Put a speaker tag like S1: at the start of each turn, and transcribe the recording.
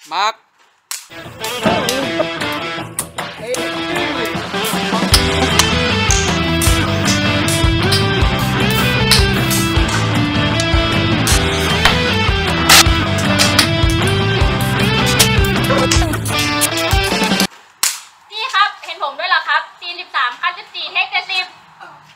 S1: มาร์ค
S2: พี่ครับเห็นผมด้วยเหรอครับซี13 คัน 14 เทค 70